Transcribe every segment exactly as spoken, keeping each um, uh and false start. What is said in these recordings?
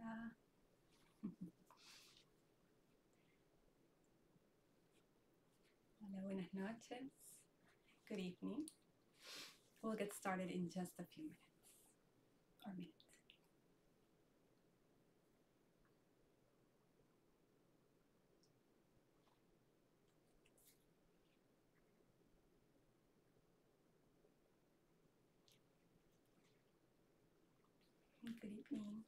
Hola. Hola, buenas noches. Good evening. We'll get started in just a few minutes or minute. Good evening.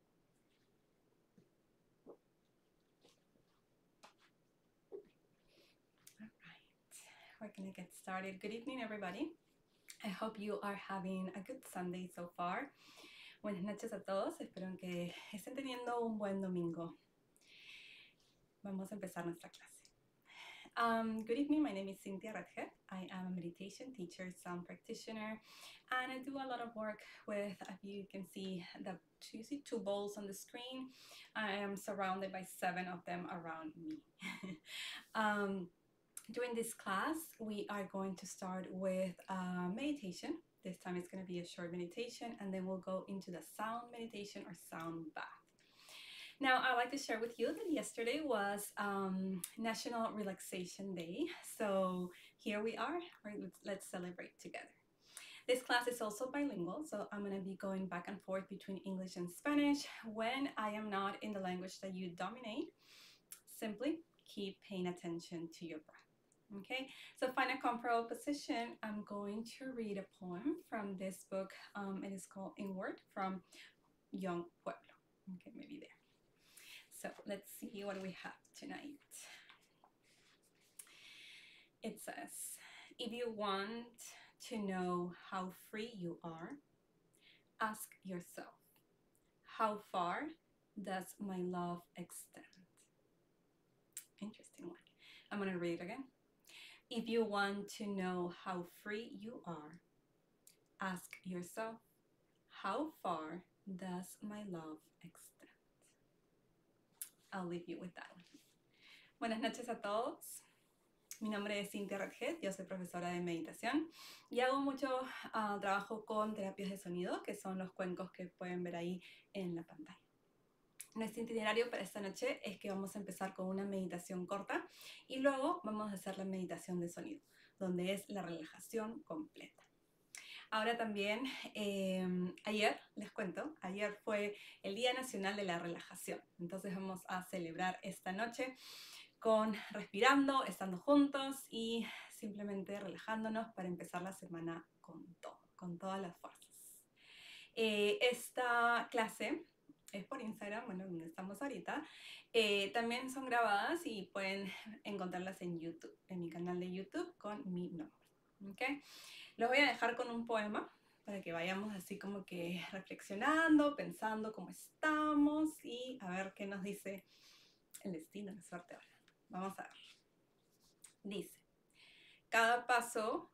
All right, we're gonna get started. Good evening, everybody. I hope you are having a good Sunday so far. Buenas noches a todos. Espero que estén teniendo un buen domingo. Vamos a empezar nuestra clase. Um, good evening, my name is Cynthia Redhead. I am a meditation teacher, sound practitioner, and I do a lot of work with, as you can see, the two, see two bowls on the screen. I am surrounded by seven of them around me. um, during this class, we are going to start with uh, meditation. This time it's going to be a short meditation, and then we'll go into the sound meditation or sound bath. Now, I'd like to share with you that yesterday was um, National Relaxation Day. So here we are. Right, let's, let's celebrate together. This class is also bilingual, so I'm going to be going back and forth between English and Spanish when I am not in the language that you dominate. Simply keep paying attention to your breath. Okay, so find a comfortable position. I'm going to read a poem from this book. Um, it is called Inward from Young Pueblo. Okay, maybe there. So let's see what we have tonight. It says, if you want to know how free you are, ask yourself, how far does my love extend? Interesting one. I'm going to read it again. If you want to know how free you are, ask yourself, how far does my love extend? I'll leave you with that one. Buenas noches a todos. Mi nombre es Cynthia Redhead, yo soy profesora de meditación y hago mucho uh, trabajo con terapias de sonido, que son los cuencos que pueden ver ahí en la pantalla. Nuestro itinerario para esta noche es que vamos a empezar con una meditación corta y luego vamos a hacer la meditación de sonido, donde es la relajación completa. Ahora también, eh, ayer, les cuento, ayer fue el Día Nacional de la Relajación. Entonces vamos a celebrar esta noche con respirando, estando juntos y simplemente relajándonos para empezar la semana con todo, con todas las fuerzas. Eh, esta clase es por Instagram, bueno, donde estamos ahorita. Eh, también son grabadas y pueden encontrarlas en YouTube, en mi canal de YouTube con mi nombre. ¿Okay? Los voy a dejar con un poema para que vayamos así como que reflexionando, pensando cómo estamos y a ver qué nos dice el destino, la suerte ahora. Vamos a ver. Dice, cada paso,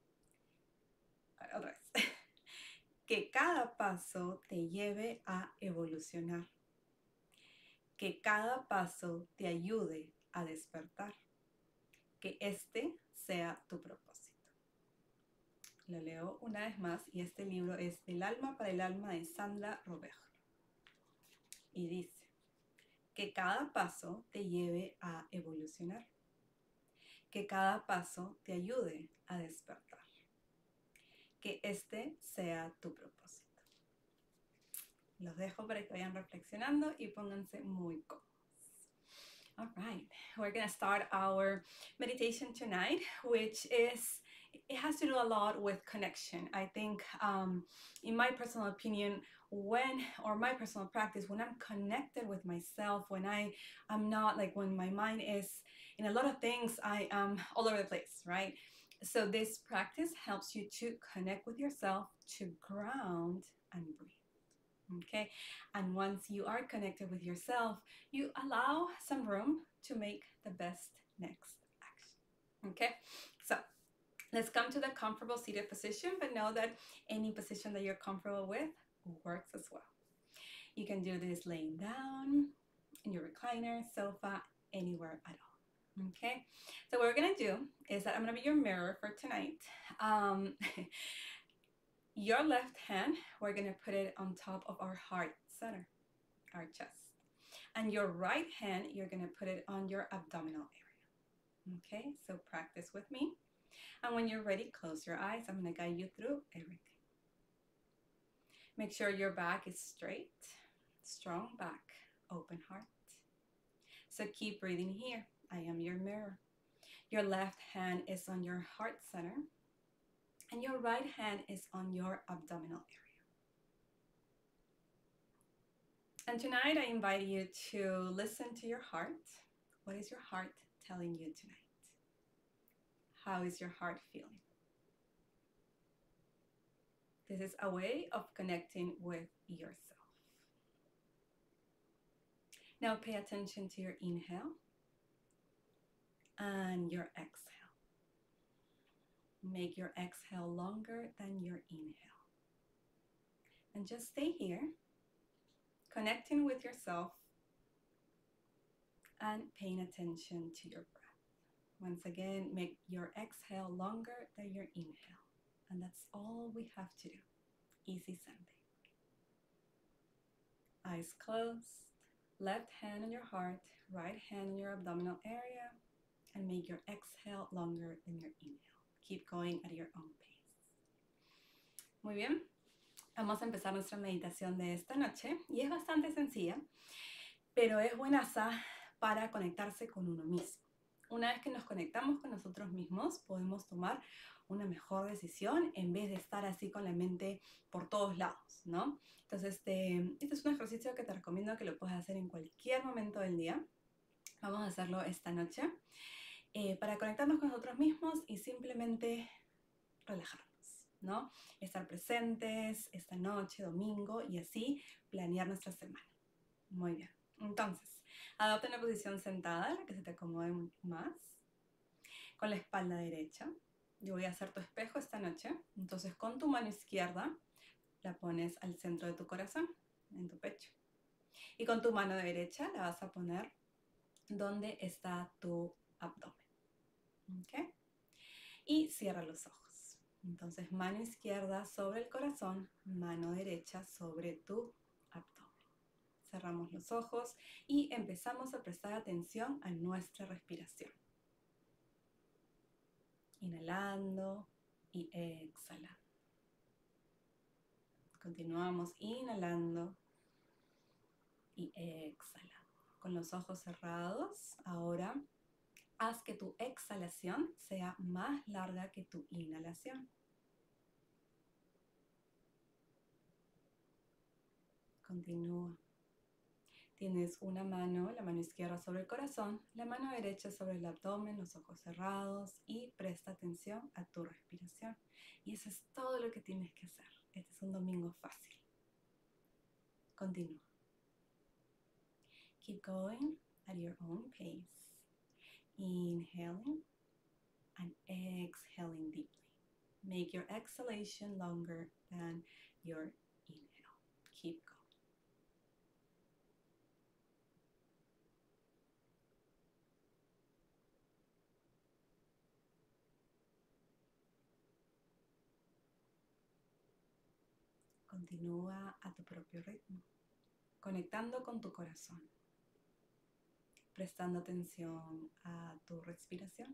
otra vez, que cada paso te lleve a evolucionar, que cada paso te ayude a despertar, que este sea tu propósito. Lo leo una vez más y este libro es El alma para el alma de Sandra Robejo. Y dice, que cada paso te lleve a evolucionar, que cada paso te ayude a despertar, que este sea tu propósito. Los dejo para que vayan reflexionando y pónganse muy cómodos. All right, we're gonna start our meditation tonight, which is, it has to do a lot with connection. I think, um, in my personal opinion, when, or my personal practice, when I'm connected with myself, when I am not, like when my mind is in a lot of things, I am all over the place, right? So this practice helps you to connect with yourself, to ground and breathe. Okay, and once you are connected with yourself, you allow some room to make the best next action. Okay, so let's come to the comfortable seated position, but know that any position that you're comfortable with works as well. You can do this laying down, in your recliner, sofa, anywhere at all. Okay, so what we're gonna do is that I'm gonna be your mirror for tonight. Um, Your left hand, we're gonna put it on top of our heart center. our chest. And your right hand, you're going to put it on your abdominal area. Okay, so practice with me. And when you're ready, close your eyes. I'm going to guide you through everything. Make sure your back is straight, strong back, open heart. So keep breathing here. I am your mirror. Your left hand is on your heart center, and your right hand is on your abdominal area. And tonight I invite you to listen to your heart. What is your heart telling you tonight? How is your heart feeling? This is a way of connecting with yourself. Now pay attention to your inhale and your exhale. Make your exhale longer than your inhale. And just stay here, connecting with yourself and paying attention to your breath. Once again, make your exhale longer than your inhale. And that's all we have to do. Easy Sunday. Eyes closed, left hand on your heart, right hand on your abdominal area, and make your exhale longer than your inhale. Keep going at your own pace. Muy bien, vamos a empezar nuestra meditación de esta noche y es bastante sencilla, pero es buenaza para conectarse con uno mismo. Una vez que nos conectamos con nosotros mismos, podemos tomar una mejor decisión en vez de estar así con la mente por todos lados, ¿no? Entonces, este, este es un ejercicio que te recomiendo que lo puedas hacer en cualquier momento del día. Vamos a hacerlo esta noche eh, para conectarnos con nosotros mismos y simplemente relajarnos, ¿no? Estar presentes esta noche, domingo, y así planear nuestra semana. Muy bien. Entonces, adopta una posición sentada, la que se te acomode más, con la espalda derecha. Yo voy a hacer tu espejo esta noche. Entonces, con tu mano izquierda, la pones al centro de tu corazón, en tu pecho. Y con tu mano derecha la vas a poner donde está tu abdomen. ¿Ok? Y cierra los ojos. Entonces, mano izquierda sobre el corazón, mano derecha sobre tu abdomen. Cerramos los ojos y empezamos a prestar atención a nuestra respiración. Inhalando y exhalando. Continuamos inhalando y exhalando. Con los ojos cerrados, ahora haz que tu exhalación sea más larga que tu inhalación. Continúa. Tienes una mano, la mano izquierda sobre el corazón, la mano derecha sobre el abdomen, los ojos cerrados y presta atención a tu respiración. Y eso es todo lo que tienes que hacer. Este es un domingo fácil. Continúa. Keep going at your own pace. Inhaling and exhaling deeply. Make your exhalation longer than your inhale. Keep going. Continúa a tu propio ritmo, conectando con tu corazón, prestando atención a tu respiración.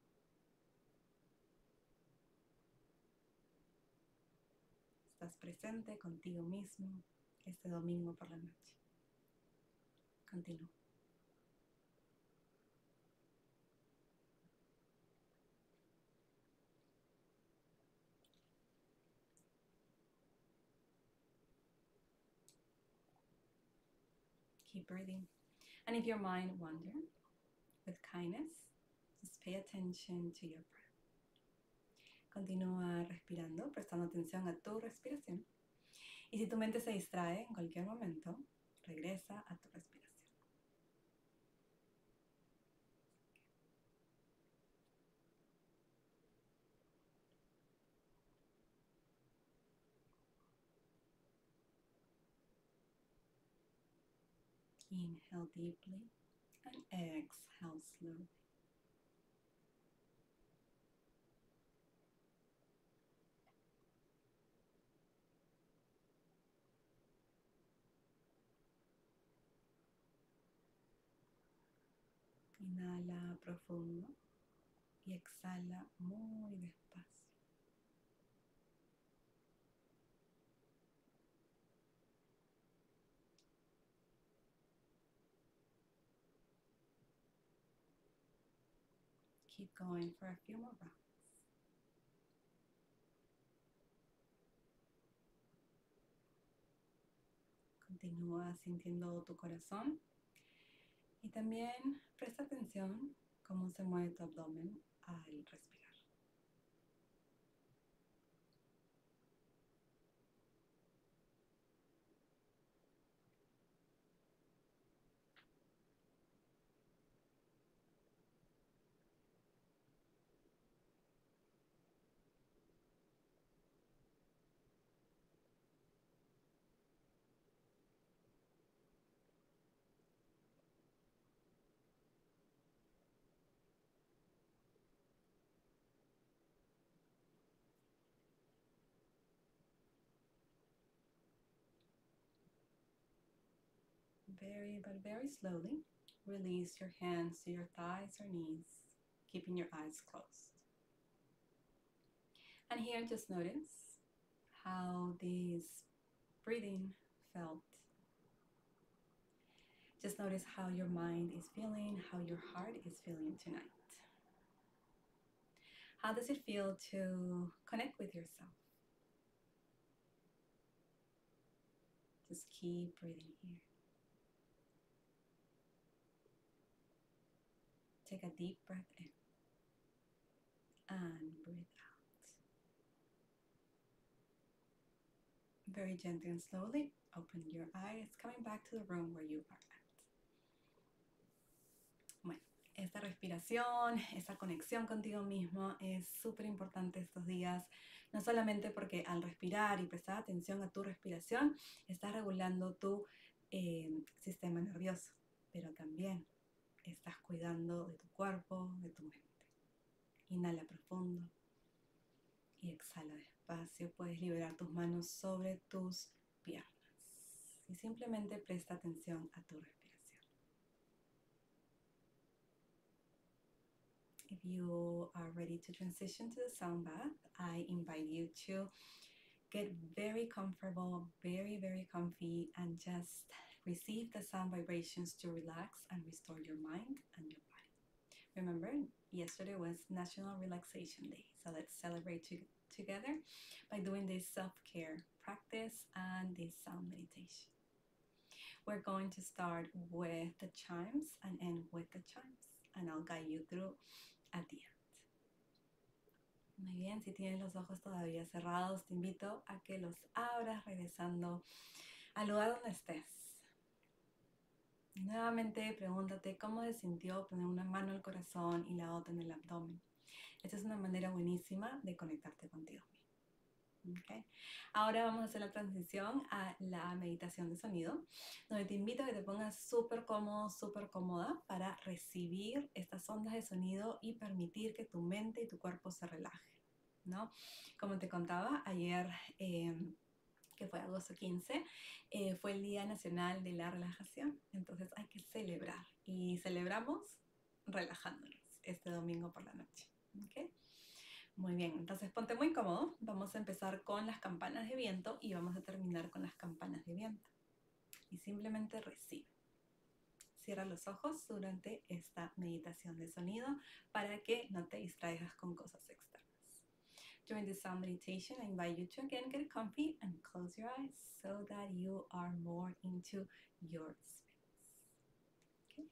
Estás presente contigo mismo este domingo por la noche. Continúa. Keep breathing. And if your mind wanders, with kindness, just pay attention to your breath. Continúa respirando, prestando atención a tu respiración. Y si tu mente se distrae en cualquier momento, regresa a tu respiración. Inhale deeply and exhale slowly. Inhala profundo y exhala muy despacio. Keep going for a few more rounds. Continúa sintiendo tu corazón y también presta atención cómo se mueve tu abdomen al respirar. Very, but very slowly, release your hands to your thighs or knees, keeping your eyes closed. And here, just notice how this breathing felt. Just notice how your mind is feeling, how your heart is feeling tonight. How does it feel to connect with yourself? Just keep breathing here. Take a deep breath in and breathe out. Very gently and slowly, open your eyes, coming back to the room where you are at. Bueno, esta respiración, esa conexión contigo mismo es súper importante estos días, no solamente porque al respirar y prestar atención a tu respiración, estás regulando tu eh, sistema nervioso, pero también estás cuidando de tu cuerpo, de tu mente. Inhala profundo y exhala despacio. Puedes liberar tus manos sobre tus piernas y simplemente presta atención a tu respiración. If you are ready to transition to the sound bath, I invite you to get very comfortable, very, very comfy, and just receive the sound vibrations to relax and restore your mind and your body. Remember, yesterday was National Relaxation Day, so let's celebrate to together by doing this self-care practice and this sound meditation. We're going to start with the chimes and end with the chimes, and I'll guide you through at the end. Muy bien, si tienes los ojos todavía cerrados, te invito a que los abras regresando al lugar donde estés. Nuevamente pregúntate cómo se sintió poner una mano al corazón y la otra en el abdomen. Esta es una manera buenísima de conectarte contigo mismo. Okay. Ahora vamos a hacer la transición a la meditación de sonido, donde te invito a que te pongas súper cómodo, súper cómoda para recibir estas ondas de sonido y permitir que tu mente y tu cuerpo se relajen, ¿no? Como te contaba ayer, eh, que fue agosto quince, eh, fue el Día Nacional de la Relajación. Entonces hay que celebrar. Y celebramos relajándonos este domingo por la noche. ¿Okay? Muy bien, entonces ponte muy cómodo. Vamos a empezar con las campanas de viento y vamos a terminar con las campanas de viento. Y simplemente recibe. Cierra los ojos durante esta meditación de sonido para que no te distraigas con cosas externas. During the sound meditation, I invite you to again get comfy and close your eyes so that you are more into your space. Okay?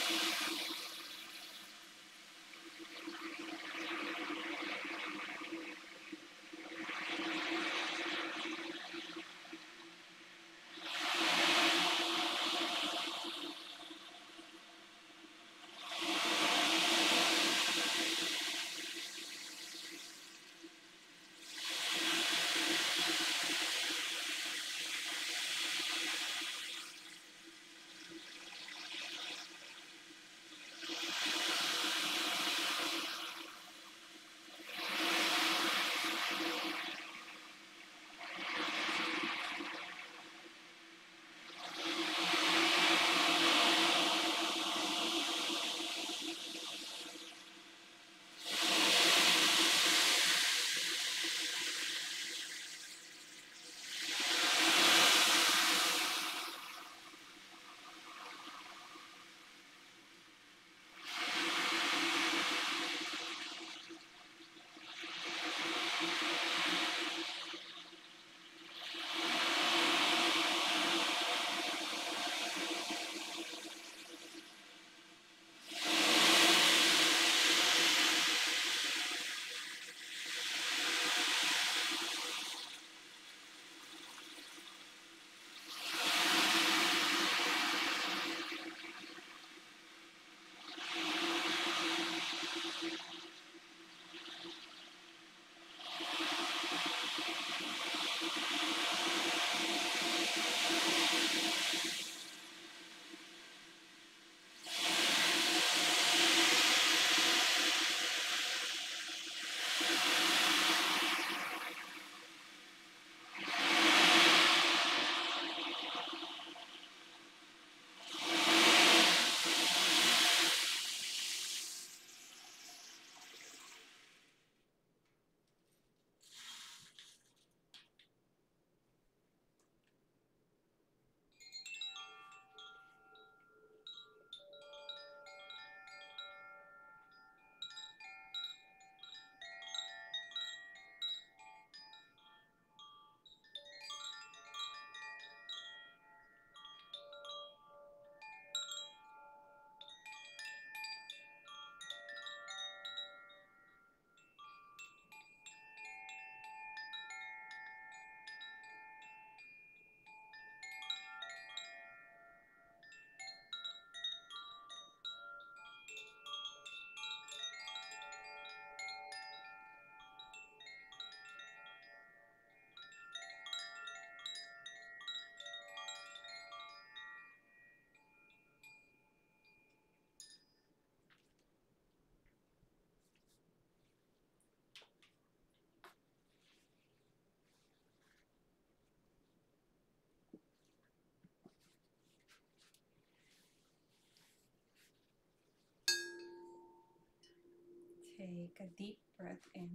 Take a deep breath in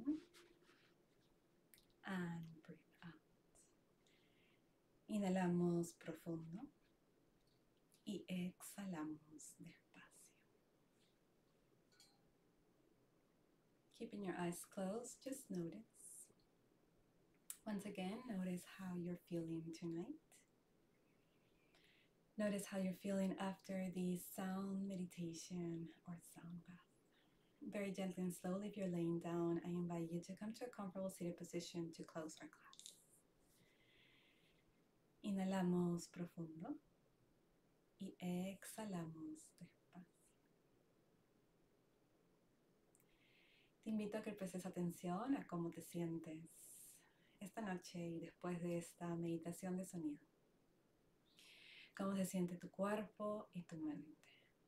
and breathe out. Inhalamos profundo y exhalamos despacio. Keeping your eyes closed, just notice. Once again, notice how you're feeling tonight. Notice how you're feeling after the sound meditation or sound bath. Very gently and slowly, if you're laying down, I invite you to come to a comfortable seated position to close our class. Inhalamos profundo y exhalamos despacio. Te invito a que prestes atención a cómo te sientes esta noche y después de esta meditación de sonido. Cómo se siente tu cuerpo y tu mente.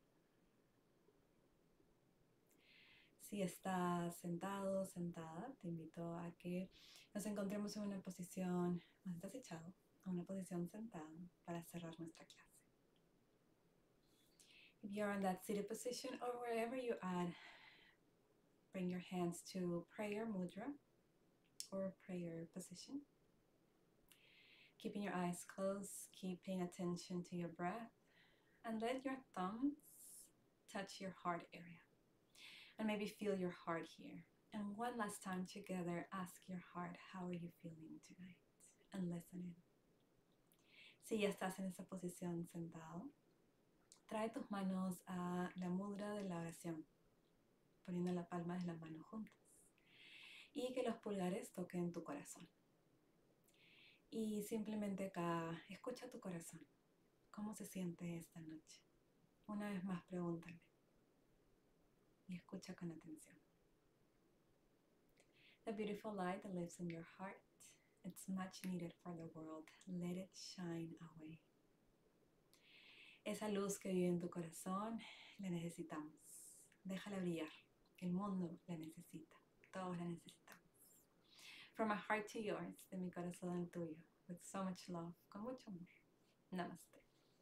Si estás sentado o sentada, te invito a que nos encontremos en una posición, o estás echado, en una posición sentada para cerrar nuestra clase. If you're in that seated position or wherever you are, bring your hands to prayer mudra or prayer position. Keeping your eyes closed, keep paying attention to your breath, and let your thumbs touch your heart area. And maybe feel your heart here. And one last time together, ask your heart, how are you feeling tonight? And listen in. Si ya estás en esa posición sentado, trae tus manos a la mudra de la oración, poniendo la palma de las manos juntas. Y que los pulgares toquen tu corazón. Y simplemente acá, escucha tu corazón. ¿Cómo se siente esta noche? Una vez más, pregúntale. Y escucha con atención. The beautiful light that lives in your heart, it's much needed for the world. Let it shine away. Esa luz que vive en tu corazón, la necesitamos. Déjala brillar. El mundo la necesita. Todos la necesitamos. From my heart to yours, de mi corazón al tuyo. With so much love. Con mucho amor. Namaste.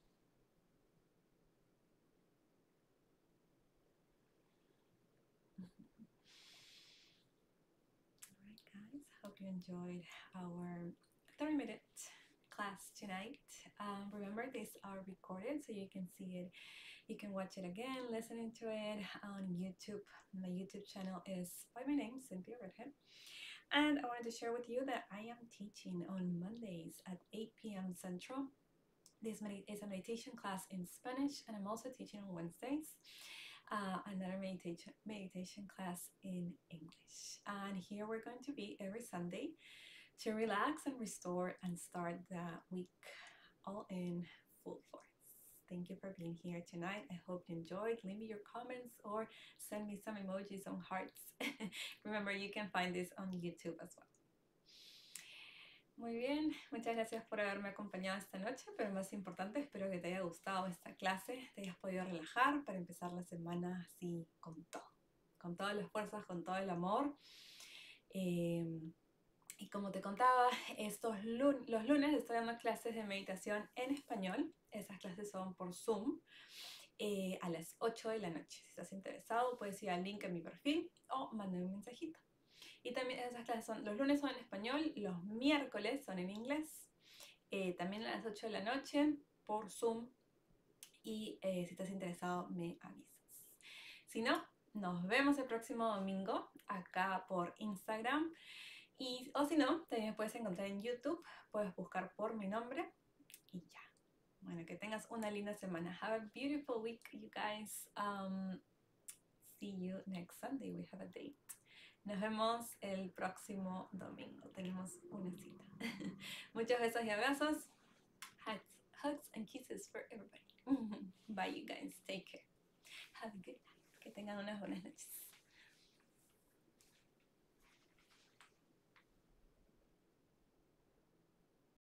Alright guys, hope you enjoyed our thirty minute class tonight. Um, remember, these are recorded so you can see it. You can watch it again, listening to it on YouTube. My YouTube channel is by my name, Cynthia Redhead. And I wanted to share with you that I am teaching on Mondays at eight p m Central. This is a meditation class in Spanish, and I'm also teaching on Wednesdays. Uh, another meditation meditation class in English. And here we're going to be every Sunday to relax and restore and start the week all in full force. Thank you for being here tonight. I hope you enjoyed. Leave me your comments or send me some emojis, some hearts. Remember, you can find this on YouTube as well. Muy bien, muchas gracias por haberme acompañado esta noche, pero más importante, espero que te haya gustado esta clase, te hayas podido relajar para empezar la semana así con todo, con todas las fuerzas, con todo el amor. Eh, y como te contaba, estos lun los lunes estoy dando clases de meditación en español. Esas clases son por Zoom eh, a las ocho de la noche. Si estás interesado, puedes ir al link en mi perfil o mandar un mensajito. Y también esas clases son, los lunes son en español, los miércoles son en inglés, eh, también a las ocho de la noche por Zoom. Y eh, si estás interesado, me avisas. Si no, nos vemos el próximo domingo acá por Instagram. Y, o si no, también me puedes encontrar en YouTube, puedes buscar por mi nombre y ya. Bueno, que tengas una linda semana. Have a beautiful week, you guys. Um, see you next Sunday. We have a date. Nos vemos el próximo domingo. Tenemos una cita. Muchos besos y abrazos. Hugs, hugs and kisses for everybody. Bye, you guys. Take care. Have a good night. Que tengan unas buenas noches.